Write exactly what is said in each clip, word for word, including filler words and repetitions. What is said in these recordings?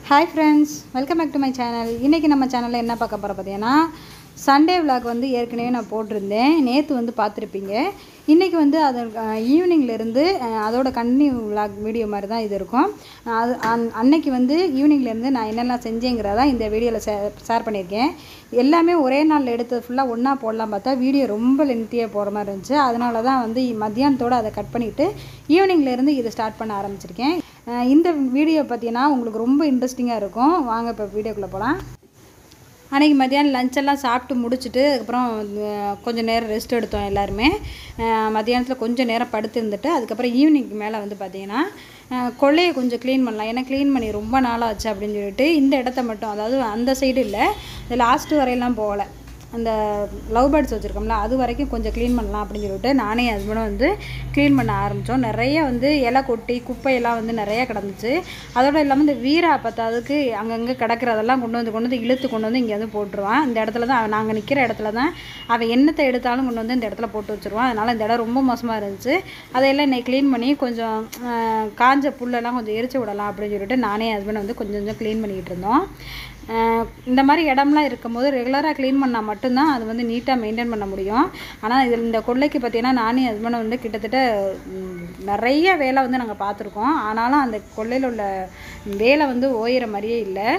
Hi friends, welcome back to my channel. இன்னைக்கு நம்ம சேனல்ல என்ன பார்க்க போறோம் பார்த்தீங்கன்னா சண்டே vlog வந்து ஏற்கனவே நான் போட்டுருந்தேன். நேத்து வந்து பார்த்திருப்பீங்க. இன்னைக்கு வந்து அது ஈவினிங்ல இருந்து அதோட கண்டினியூ vlog வீடியோ மாதிரி தான் இது இருக்கும். அது அன்னைக்கு வந்து ஈவினிங்ல இருந்து நான் என்னெல்லாம் செஞ்சேங்கறத இந்த வீடியோல ஷேர் பண்ணிருக்கேன். எல்லாமே ஒரே நாள்ல எடுத்தது ஃபுல்லா ஒண்ணா போடலாம் பார்த்தா வீடியோ ரொம்ப லென்த்தியா போற மாதிரி இருந்துச்சு. அதனால தான் வந்து மத்தியானத்தோட அதை கட் பண்ணிட்டு ஈவினிங்ல இருந்து இத ஸ்டார்ட் பண்ண ஆரம்பிச்சிருக்கேன். இந்த வீடியோ பார்த்தீங்கன்னா உங்களுக்கு ரொம்ப இன்ட்ரஸ்டிங்கா இருக்கும். வாங்க இப்ப வீடியோக்குள்ள போலாம். அன்னைக்கு மத்தியானம் லஞ்ச் எல்லாம் சாப்பிட்டு முடிச்சிட்டு அதுக்கப்புறம் கொஞ்சம் நேரம் ரெஸ்ட் எடுத்தோம் எல்லாருமே. மத்தியானத்தில் கொஞ்சம் நேரம் படுத்து இருந்துட்டு அதுக்கப்புறம் ஈவினிங்க்கு மேலே வந்து பார்த்தீங்கன்னா கொள்ளையை கொஞ்சம் க்ளீன் பண்ணலாம். ஏன்னா க்ளீன் பண்ணி ரொம்ப நாளாச்சு அப்படின்னு சொல்லிட்டு இந்த இடத்த மட்டும், அதாவது அந்த சைடு இல்லை, இந்த லாஸ்ட்டு வரையெல்லாம் போகலை, அந்த லவ் பேர்ட்ஸ் வச்சுருக்கோம்ல அது வரைக்கும் கொஞ்சம் க்ளீன் பண்ணலாம் அப்படின்னு சொல்லிட்டு நானே ஹஸ்பண்டும் வந்து க்ளீன் பண்ண ஆரம்பித்தோம். நிறைய வந்து இலை கொட்டி குப்பையெல்லாம் வந்து நிறையா கிடந்துச்சு. அதோடு இல்லாமல் இந்த வீரா பத்தாதுக்கு அங்கங்கே கிடக்கிறதெல்லாம் கொண்டு வந்து கொண்டு வந்து இழுத்து கொண்டு வந்து இங்கே வந்து போட்டுருவான். இந்த இடத்துல தான் நாங்கள் நிற்கிற இடத்துல தான் அவன் என்னத்தை எடுத்தாலும் கொண்டு வந்து இந்த இடத்துல போட்டு வச்சுருவான். அதனால் இந்த இடம் ரொம்ப மோசமாக இருந்துச்சு. அதையெல்லாம் இன்னைக்கு க்ளீன் பண்ணி கொஞ்சம் காஞ்ச புல்லெல்லாம் கொஞ்சம் எரிச்சு விடலாம் அப்படின்னு சொல்லிட்டு நானே ஹஸ்பண்ட் வந்து கொஞ்சம் கொஞ்சம் க்ளீன் பண்ணிக்கிட்டு இருந்தோம். இந்த மாதிரி இடம்லாம் இருக்கும்போது ரெகுலராக க்ளீன் பண்ணால் மட்டும்தான் அது வந்து நீட்டாக மெயின்டைன் பண்ண முடியும். ஆனால் இதில் இந்த கொள்ளைக்கு பார்த்தீங்கன்னா நானே ஹஸ்பண்ட் வந்து கிட்டத்தட்ட நிறைய வேலை வந்து நாங்கள் பார்த்துருக்கோம். ஆனாலும் அந்த கொள்ளையில் உள்ள வேலை வந்து ஓயிற மாதிரியே இல்லை.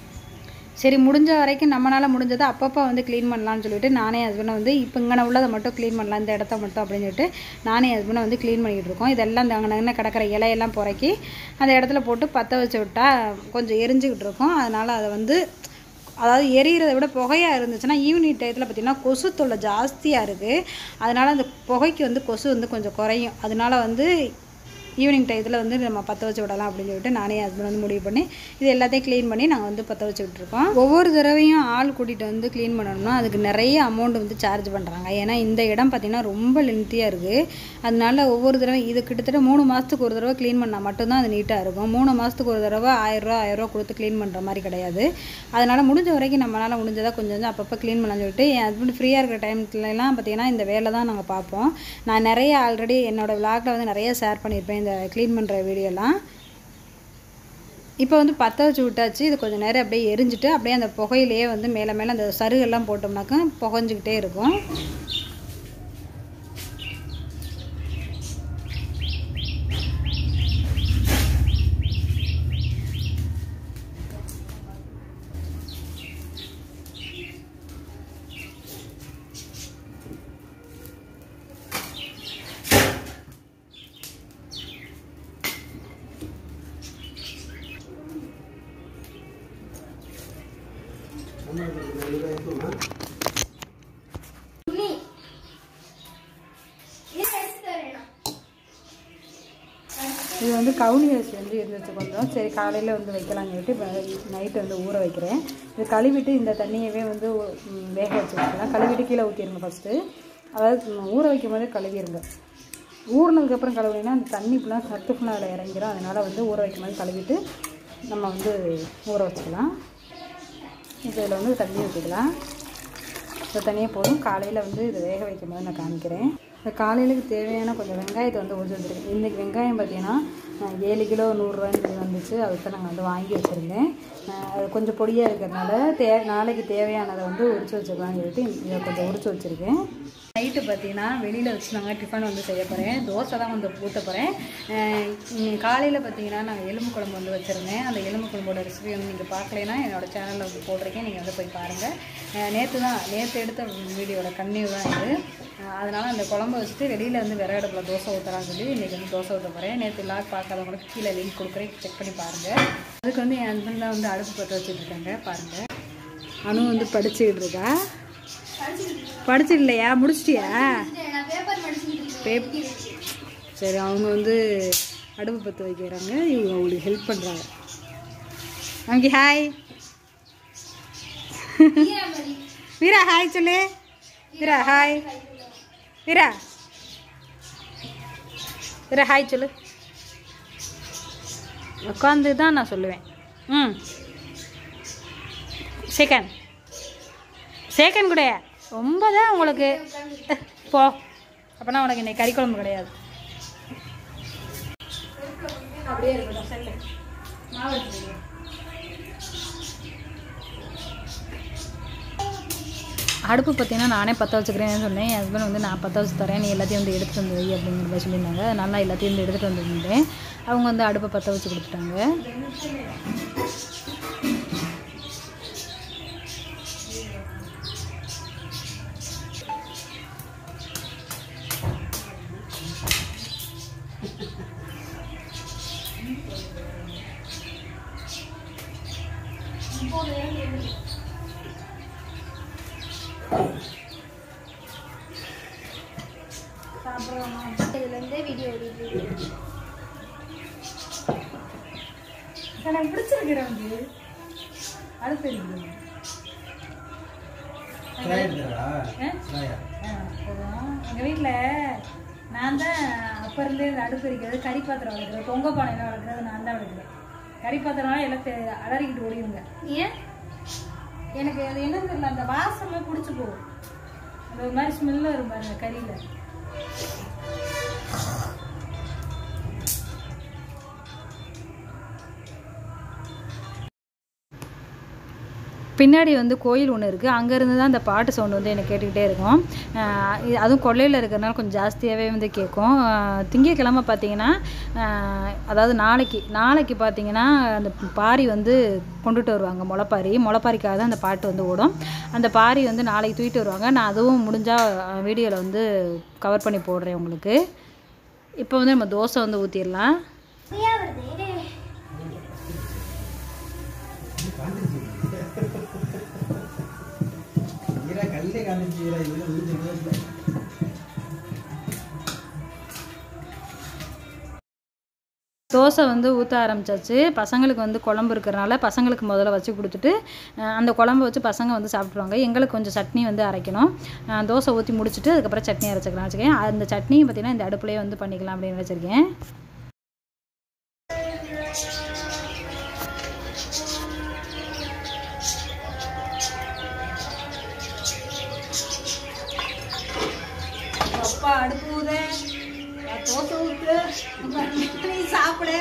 சரி, முடிஞ்ச வரைக்கும் நம்மளால் முடிஞ்சதை அப்பப்போ வந்து க்ளீன் பண்ணலான்னு சொல்லிட்டு நானே ஹஸ்பண்டை வந்து இப்போ இங்கே உள்ளதை மட்டும் க்ளீன் பண்ணலாம், இந்த இடத்த மட்டும் அப்படின்னு சொல்லிட்டு நானே ஹஸ்பண்டை வந்து க்ளீன் பண்ணிக்கிட்டு இருக்கோம். இதெல்லாம் இந்த அங்கே கிடக்கிற இலையெல்லாம் புறக்கி அந்த இடத்துல போட்டு பற்ற வச்சு விட்டால் கொஞ்சம் எரிஞ்சிக்கிட்டு இருக்கும். அதனால் அதை வந்து, அதாவது எரிகிறத விட புகையாக இருந்துச்சுன்னா ஈவினிங் டயத்தில் பார்த்திங்கன்னா கொசு தொல்லை ஜாஸ்தியாக இருக்குது. அதனால் அந்த புகைக்கு வந்து கொசு வந்து கொஞ்சம் குறையும். அதனால வந்து ஈவினிங் டயத்தில் வந்து நம்ம பற்ற வச்சு விடலாம் அப்படின்னு சொல்லிட்டு நானே ஹஸ்பண்ட் வந்து முடிவு பண்ணி இது எல்லாத்தையும் க்ளீன் பண்ணி நாங்கள் வந்து பற்ற வச்சு விட்டுருக்கோம். ஒவ்வொரு தடவையும் ஆள் கூட்டிகிட்டு வந்து க்ளீன் பண்ணணும்னா அதுக்கு நிறைய அமௌண்ட் வந்து சார்ஜ் பண்ணுறாங்க. ஏன்னா இந்த இடம் பார்த்திங்கன்னா ரொம்ப லென்த்தியாக இருக்குது. அதனால ஒவ்வொரு தடவை இது கிட்டத்தட்ட மூணு மாதத்துக்கு ஒரு தடவை க்ளீன் பண்ணால் மட்டும்தான் அது நீட்டாக இருக்கும். மூணு மாதத்துக்கு ஒரு தடவை ஆயிரரூவா ஆயிரரூவா கொடுத்து க்ளீன் பண்ணுற மாதிரி கிடையாது. அதனால் முடிஞ்ச வரைக்கும் நம்மளால் முடிஞ்சதாக கொஞ்சம் கொஞ்சம் அப்பப்போ க்ளீன் பண்ணலாம்னு சொல்லிட்டு என் ஹஸ்பண்ட் ஃப்ரீயாக இருக்கிற டைம்லலாம் பார்த்திங்கன்னா இந்த வேலை தான் நாங்கள் பார்ப்போம். நான் நிறைய ஆல்ரெடி என்னோடய விளாகில் வந்து நிறைய ஷேர் பண்ணியிருப்பேன் இந்த க்ளீன் பண்ணுற வீடியோலாம். இப்போ வந்து பற்ற வச்சு விட்டாச்சு. இது கொஞ்சம் நேரம் அப்படியே எரிஞ்சிட்டு அப்படியே அந்த புகையிலேயே வந்து மேலே மேலே அந்த சருகெல்லாம் போட்டோம்னாக்கா புகைஞ்சிக்கிட்டே இருக்கும். இது வந்து கவுனி அரிசி வந்து இருந்துச்சு கொஞ்சம். சரி, காலையில் வந்து வைக்கலாம்னு சொல்லிட்டு இப்போ நைட்டு வந்து ஊற வைக்கிறேன். இது கழுவிட்டு இந்த தண்ணியவே வந்து வேக வச்சு வச்சுக்கலாம். கழுவிட்டு கீழே ஊற்றிடுங்க ஃபஸ்ட்டு. அதாவது ஊற வைக்கும் போதே கழுவிடுங்க. ஊறினதுக்கப்புறம் கழுவினா அந்த தண்ணி ஃபுல்லாக சத்து ஃபுல்லாக அதில் இறங்கிடும். அதனால் வந்து ஊற வைக்கும் போது கழுவிட்டு நம்ம வந்து ஊற வச்சுக்கலாம். இப்போ இதில் வந்து தண்ணி ஊற்றிக்கலாம். இந்த தண்ணியே போதும். காலையில் வந்து இது வேக வைக்கும் போது நான் காமிக்கிறேன். இந்த காலையிலுக்கு தேவையான கொஞ்சம் வெங்காயத்தை வந்து உரிச்சு வச்சுருக்கேன். இன்றைக்கி வெங்காயம் பார்த்தீங்கன்னா ஏழு கிலோ நூறுரூவான்னு வந்துச்சு. அதுக்கு நாங்கள் வந்து வாங்கி வச்சுருந்தேன். அது கொஞ்சம் பொடியாக இருக்கிறதுனால தே நாளைக்கு தேவையானதை வந்து உரிச்சு வச்சுக்கலாம்னு சொல்லிட்டு இதை கொஞ்சம் உரிச்சு வச்சுருக்கேன். நைட்டு பார்த்தீங்கன்னா வெளியில் வச்சு நாங்கள் டிஃபன் வந்து செய்ய போகிறேன். தோசை தான் வந்து ஊற்ற போகிறேன். காலையில் பார்த்தீங்கன்னா நாங்கள் எலும்பு குழம்பு வந்து வச்சுருந்தேன். அந்த எலும்பு குழம்போட ரெசிபி வந்து நீங்கள் பார்க்கலைன்னா என்னோடய சேனலில் வந்து போட்டிருக்கேன். நீங்கள் வந்து போய் பாருங்கள். நேற்று தான் நேற்று எடுத்த வீடியோட கன்னியூ தான் இது. அதனால் அந்த குழம்பு வச்சுட்டு வெளியில் வந்து விறகு அடுப்பில் தோசை ஊற்றுறான்னு சொல்லி இன்றைக்கி வந்து தோசை ஊற்ற போகிறேன். நேற்று லாக் பார்க்காதவங்களுக்கு கீழே லிங்க் கொடுக்குறேன், செக் பண்ணி பாருங்கள். அதுக்கு வந்து என் ஹஸ்பண்ட் தான் வந்து அடுப்பு பற்ற வச்சுட்டு இருக்காங்க. பாருங்கள், அனு வந்து படிச்சுக்கிட்டு இருக்கா. படிச்சு இல்லையா, முடிச்சிட்டியா? பேப்பர். சரி, அவங்க வந்து அடுப்பு பற்ற வைக்கிறாங்க, இவங்க அவங்களுக்கு ஹெல்ப் பண்ணுறாங்க. அவங்க ஹாய் வீரா, ஹாய் சொல்லு வீரா. ஹாய் வீரா. வீரா ஹாய் சொல்லு. உட்காந்து தான் நான் சொல்லுவேன். ம் செகண்ட் செகண்ட் கூட ரொம்ப தான் உங்களுக்கு போ. அப்போனா உனக்கு இன்னைக்கு கறி குழம்பு கிடையாது. அப்படியே இருக்கட்டும். செல்லு மாவு எடுத்துருக்கேன். அடுப்பு பார்த்திங்கன்னா நானே பற்ற வச்சுக்கிறேன்னு சொன்னேன். என் ஹஸ்பண்ட் வந்து நான் பற்ற வச்சு தரேன், நீ எல்லாத்தையும் வந்து எடுத்துகிட்டு வந்து வை அப்படிங்கிற மாதிரி சொல்லியிருந்தாங்க. அதனால நான் எல்லாத்தையும் வந்து எடுத்துகிட்டு வந்துருந்தேன். அவங்க வந்து அடுப்பை பற்ற வச்சு கொடுத்துட்டாங்க. எனக்கு பிடிச்சிருக்கிறேன் வந்து அடுப்பு இருக்குது. எங்கள் வீட்டில் நான் தான் அப்போ இருந்தே இந்த அடுப்பு இருக்கிறது, கறி பாத்திரம் வளர்க்குறது, பொங்க பானையெல்லாம் வளர்க்குறது நான் தான் வளர்க்குறேன். கறி பாத்திரம்லாம் எல்லாம் அலறிக்கிட்டு ஓடிடுங்க. ஏன் எனக்கு அது என்னன்னு தெரியல, அந்த வாசம்லாம் பிடிச்சி போகும். அந்த ஒரு மாதிரி ஸ்மெல்லு வரும் பாருங்க கறியில். பின்னாடி வந்து கோயில் ஒன்று இருக்குது. அங்கேருந்து தான் அந்த பாட்டு சவுண்டு வந்து எனக்கு கேட்டுக்கிட்டே இருக்கும். அதுவும் கொல்லையில் இருக்கிறனால கொஞ்சம் ஜாஸ்தியாகவே வந்து கேட்கும். திங்கட்கிழமை பார்த்திங்கன்னா, அதாவது நாளைக்கு நாளைக்கு பார்த்திங்கன்னா அந்த பாரி வந்து கொண்டுட்டு வருவாங்க. முளைப்பாரி முளைப்பாரிக்காக தான் அந்த பாட்டு வந்து ஓடும். அந்த பாரி வந்து நாளைக்கு தூக்கிட்டு வருவாங்க. நான் அதுவும் முடிஞ்சால் வீடியோவில் வந்து கவர் பண்ணி போடுறேன் உங்களுக்கு. இப்போ வந்து நம்ம தோசை வந்து ஊற்றிடலாம். தோசை வந்து ஊற்ற ஆரம்பிச்சாச்சு. பசங்களுக்கு வந்து குழம்பு இருக்கிறனால பசங்களுக்கு முதல்ல வச்சு கொடுத்துட்டு அந்த குழம்பு வச்சு பசங்க வந்து சாப்பிட்ருவாங்க. எங்களுக்கு கொஞ்சம் சட்னி வந்து அரைக்கணும். தோசை ஊற்றி முடிச்சுட்டு அதுக்கப்புறம் சட்னி அரைச்சிக்கலாம் வச்சுக்கேன். அந்த சட்னியும் பார்த்திங்கன்னா இந்த அடுப்புலேயே வந்து பண்ணிக்கலாம் அப்படின்னு வச்சுருக்கேன். அப்பா அடுப்பு ஊது, தோசை ஊற்று, நீ சாப்பிடு.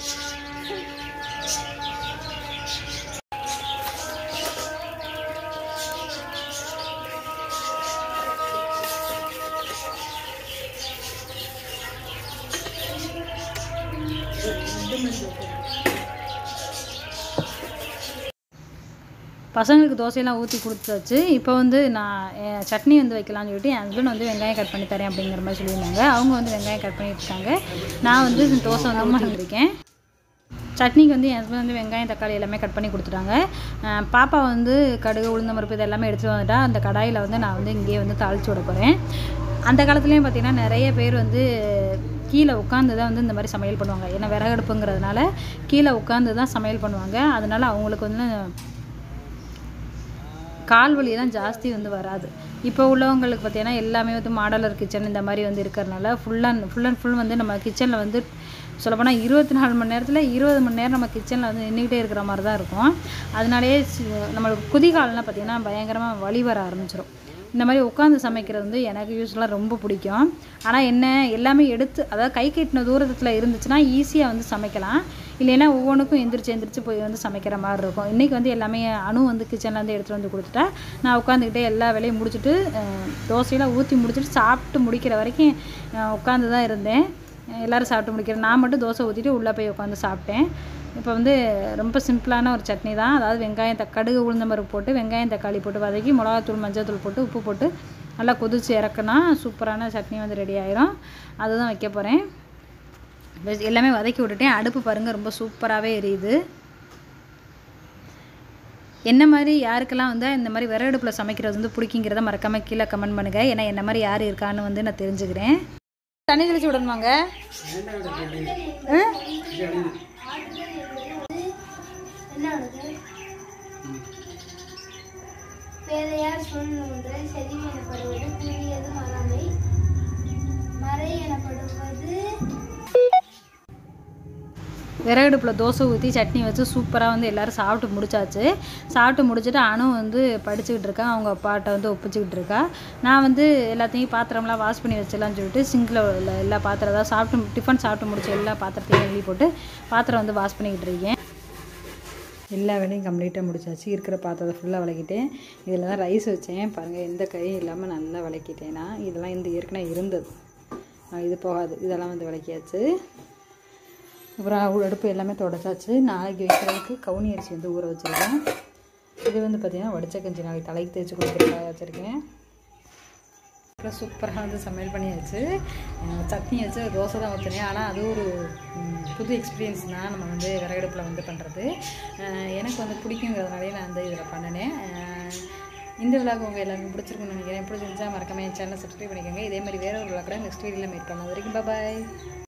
பசங்களுக்கு தோசையெல்லாம் ஊற்றி கொடுத்தாச்சு. இப்போ வந்து நான் சட்னி வந்து வைக்கலாம்னு சொல்லிட்டு என் ஹஸ்பண்ட் வந்து வெங்காயம் கட் பண்ணி தரேன் அப்படிங்கிற மாதிரி சொல்லியிருந்தாங்க. அவங்க வந்து வெங்காயம் கட் பண்ணிட்டு இருக்காங்க. நான் வந்து தோசை வந்து பண்ணியிருக்கேன். சட்னிக்கு வந்து என் ஹஸ்பண்ட் வந்து வெங்காயம் தக்காளி எல்லாமே கட் பண்ணி கொடுத்துட்டாங்க. பாப்பா வந்து கடுகு உளுந்தம் பருப்பு இது எல்லாமே எடுத்துகிட்டு வந்துட்டா. அந்த கடாயில் வந்து நான் வந்து இங்கேயே வந்து தாளித்து விட போகிறேன். அந்த காலத்துலேயும் பார்த்திங்கன்னா நிறைய பேர் வந்து கீழே உட்காந்து தான் வந்து இந்த மாதிரி சமையல் பண்ணுவாங்க. ஏன்னா விறகடுப்புங்கிறதுனால கீழே உட்காந்து தான் சமையல் பண்ணுவாங்க. அதனால் அவங்களுக்கு வந்து கால் வலியெல்லாம் ஜாஸ்தி வந்து வராது. இப்போ உள்ளவங்களுக்கு பார்த்திங்கன்னா எல்லாமே வந்து மாடலர் கிச்சன் இந்த மாதிரி வந்து இருக்கிறதுனால full and full and full வந்து நம்ம கிச்சனில் வந்து சொல்லப்போனால் இருபத்தி நாலு மணி நேரத்தில் இருபது மணி நேரம் நம்ம கிச்சனில் வந்து நின்றுக்கிட்டே இருக்கிற மாதிரி தான் இருக்கும். அதனாலேயே நம்மளுக்கு குதிகாலெலாம் பார்த்திங்கன்னா பயங்கரமாக வலி வர ஆரம்பிச்சிடும். இந்த மாதிரி உட்காந்து சமைக்கிறது வந்து எனக்கு யூஸ்வலாக ரொம்ப பிடிக்கும். ஆனால் என்ன எல்லாமே எடுத்து அதாவது கை கட்டின தூரத்தில் இருந்துச்சுன்னா ஈஸியாக வந்து சமைக்கலாம். இல்லைன்னா ஒவ்வொன்றுக்கும் எந்திரிச்சு எந்திரிச்சு போய் வந்து சமைக்கிற மாதிரி இருக்கும். இன்றைக்கி வந்து எல்லாமே அணு வந்து கிச்சனில் வந்து எடுத்துகிட்டு வந்து கொடுத்துட்டா நான் உட்காந்துக்கிட்டே எல்லா வேலையும் முடிச்சுட்டு தோசையெல்லாம் ஊற்றி முடிச்சுட்டு சாப்பிட்டு முடிக்கிற வரைக்கும் உட்காந்து தான் இருந்தேன். எல்லோரும் சாப்பிட்டு முடிக்கிறேன். நான் மட்டும் தோசை ஊற்றிட்டு உள்ளே போய் உட்காந்து சாப்பிட்டேன். இப்போ வந்து ரொம்ப சிம்பிளான ஒரு சட்னி தான். அதாவது வெங்காயம் தக்காளி கடுகு உளுந்தம் பருப்பு போட்டு வெங்காயம் தக்காளி போட்டு வதக்கி மிளகாத்தூள் மஞ்சள்தூள் போட்டு உப்பு போட்டு நல்லா கொதிச்சு இறக்குனா சூப்பரான சட்னி வந்து ரெடி ஆயிரும். அதுதான் வைக்க போகிறேன். எல்லாமே வதக்கி விட்டுட்டேன். அடுப்பு பாருங்கள் ரொம்ப சூப்பராகவே எரியுது. என்ன மாதிரி யாருக்கெல்லாம் வந்து இந்த மாதிரி விறகு அடுப்பில் சமைக்கிறது வந்து பிடிக்குங்கிறத மறக்காமல் கீழே கமெண்ட் பண்ணுங்கள். ஏன்னா என்ன மாதிரி யார் இருக்கான்னு வந்து நான் தெரிஞ்சுக்கிறேன். தண்ணி தெளிச்சு விடணுமாங்க? பேதையார் சொல்லுகின்ற செறிவு எனப்படுவது புதியது மறமை மறை எனப்படுவது. விறகடுப்பில் தோசை ஊற்றி சட்னி வச்சு சூப்பராக வந்து எல்லோரும் சாப்பிட்டு முடிச்சாச்சு. சாப்பிட்டு முடிச்சுட்டு அணு வந்து படிச்சுக்கிட்டு இருக்கா. அவங்க அப்பாட்ட வந்து ஒப்பிச்சுக்கிட்டு இருக்கா. நான் வந்து எல்லாத்தையும் பாத்திரம்லாம் வாஷ் பண்ணி வச்சிடலான்னு சொல்லிட்டு சிங்கில் உள்ள எல்லா பாத்திரம் தான் சாப்பிட்டு டிஃபன் சாப்பிட்டு முடிச்ச எல்லா பாத்திரத்தையும் எழுதி போட்டு பாத்திரம் வந்து வாஷ் பண்ணிக்கிட்டு இருக்கேன். எல்லா வேலையும் கம்ப்ளீட்டாக முடிச்சாச்சு. இருக்கிற பாத்திரத்தை ஃபுல்லாக விளக்கிட்டேன். இதில் தான் ரைஸ் வச்சேன் பாருங்கள், எந்த கையும் இல்லாமல் நல்லா விளக்கிட்டேன். நான் இதெல்லாம் இந்த ஏற்கனவே இருந்தது, இது போகாது. இதெல்லாம் வந்து விளக்கியாச்சு. அப்புறம் அடுப்பு எல்லாமே தொடச்சாச்சு. நாளைக்கு வைக்கிறதுக்கு கவுனி அரிசி வந்து ஊற வச்சுருக்கேன். இது வந்து பார்த்திங்கன்னா வடிச்ச கஞ்சி நாளைக்கு தலைக்கு தேய்ச்சி கொடுக்குறதுக்காக வச்சுருக்கேன். அப்புறம் சூப்பராக வந்து சமையல் பண்ணியாச்சு. சட்னி வச்சு தோசை தான் ஊற்றினேன். ஆனால் அது ஒரு புது எக்ஸ்பீரியன்ஸ் தான், நம்ம வந்து விறகடுப்பில் வந்து பண்ணுறது. எனக்கு வந்து பிடிக்குங்கிறதுனாலே நான் வந்து இதில் பண்ணினேன். இந்த விழாக்கு உங்கள் எல்லாருக்கும் பிடிச்சிருக்குன்னு நினைக்கிறேன். பிடிச்சிருந்துச்சா மறக்காம என் சேனலை சப்ஸ்கிரைப் பண்ணிக்கோங்க. இதே மாதிரி வேறு ஒரு விழா கூட நெக்ஸ்ட் வீடியோவில் மீட் பண்ணலாம். வரைக்கும் பாய்.